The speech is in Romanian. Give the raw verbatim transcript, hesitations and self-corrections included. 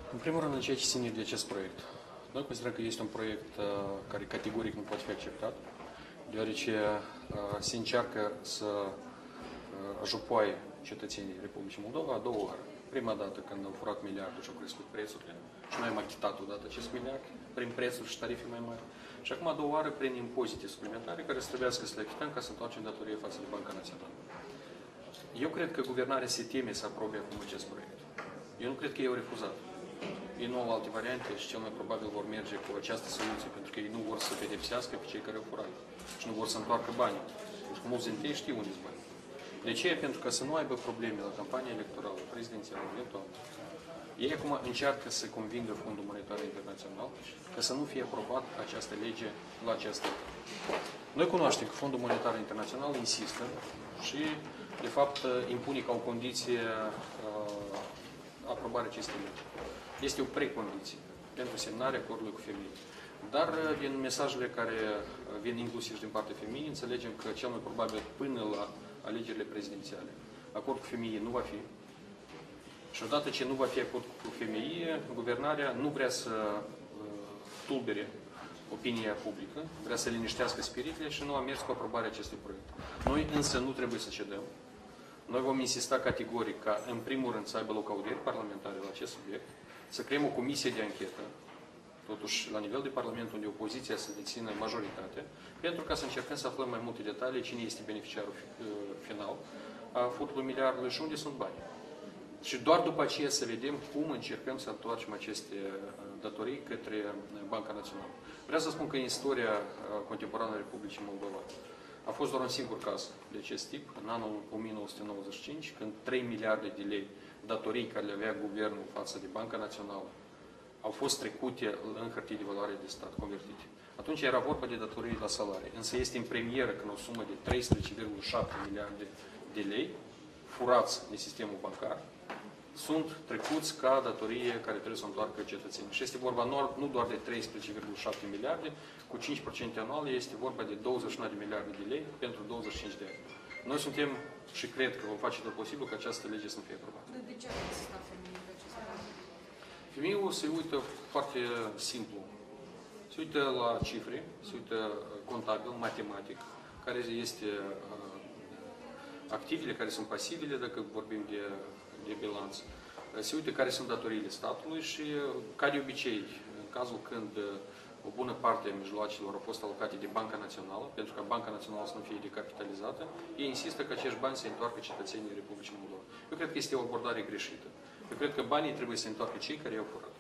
În primul rând, în ceea ce ține de acest proiect. Noi considerăm că este un proiect uh, care categoric nu poate fi acceptat, deoarece uh, se încearcă să uh, ajupoaie cetățenii Republicii Moldova a două ori. Prima dată când au furat miliarde și au crescut prețurile și noi am achitat odată acest miliard prin prețuri și tarife mai mari. Și acum a doua oară prin impozite suplimentare care să trebuiască să le achităm ca să întoarcem datorie față de Banca Națională. Eu cred că guvernarea se teme să aprobe acum acest proiect. Eu nu cred că ei au refuzat. Ei nu au alte variante și cel mai probabil vor merge cu această soluție, pentru că ei nu vor să pedepsească pe cei care au furat și nu vor să întoarcă banii. Pentru că mulți dintre ei știu unde-s bani. De ce? Pentru că să nu aibă probleme la campania electorală, prezidențială, eventual. Ei acum încearcă să convingă Fondul Monetar Internațional că să nu fie aprobat această lege la această etapă. Noi cunoaștem că Fondul Monetar Internațional insistă și, de fapt, impune ca o condiție uh, aprobarea acestei legi. Este o precondiție pentru semnarea acordului cu femei. Dar din mesajele care vin inclusiv din partea femeii, înțelegem că cel mai probabil până la alegerile prezidențiale acord cu femeie nu va fi. Și odată ce nu va fi acord cu femeie, guvernarea nu vrea să tulbere opinia publică, vrea să liniștească spiritele și nu a mers cu aprobarea acestui proiect. Noi însă nu trebuie să cedăm. Noi vom insista categoric ca, în primul rând, să aibă loc audieri parlamentare la acest subiect, să creăm o comisie de anchetă, totuși la nivel de Parlament, unde opoziția să dețină majoritate, pentru ca să încercăm să aflăm mai multe detalii, cine este beneficiarul final a furtului miliardului și unde sunt banii. Și doar după aceea să vedem cum încercăm să întoarcem aceste datorii către Banca Națională. Vreau să spun că în istoria contemporană a Republicii Moldova a fost doar un singur caz de acest tip, în anul o mie nouă sute nouăzeci și cinci, când trei miliarde de lei datorii care le avea guvernul față de Banca Națională au fost trecute în hârtii de valoare de stat, convertite. Atunci era vorba de datorii la salarii, însă este în premieră când o sumă de treisprezece virgulă șapte miliarde de lei furați de sistemul bancar sunt trecuți ca datorie care trebuie să o întoarcă cetățenii. Și este vorba nu doar de treisprezece virgulă șapte miliarde, cu cinci la sută anual este vorba de douăzeci și nouă de miliarde de lei pentru douăzeci și cinci de ani. Noi suntem și cred că vom face tot posibil ca această lege să nu fie aprobată. De ce a insistat femeia pe acest proiect? Femeiul se uită foarte simplu. Se uită la cifre, se uită contabil, matematic, care este uh, activele, care sunt pasivele, dacă vorbim de, de bilanț. Se uită care sunt datoriile statului și, ca de obicei, în cazul când o bună parte a mijloacelor au fost alocate de Banca Națională, pentru ca Banca Națională să nu fie decapitalizată, ei insistă că acești bani se întoarcă cetățenii Republicii Moldova. Eu cred că este o abordare greșită. Eu cred că banii trebuie să se întoarcă cei care i-au furat.